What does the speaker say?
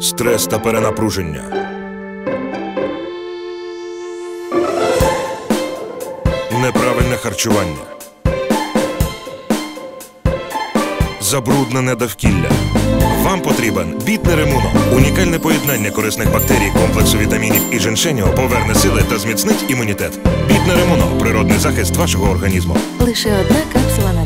стрес та перенапруження. Неправильне харчування. Забруднене довкілля. Вам потрібен Бітнер Імуно. Унікальне поєднання корисних бактерій, комплексу вітамінів і женшеню поверне сили та зміцнить імунітет. Бітнер Імуно – природний захист вашого організму. Лише одна капсула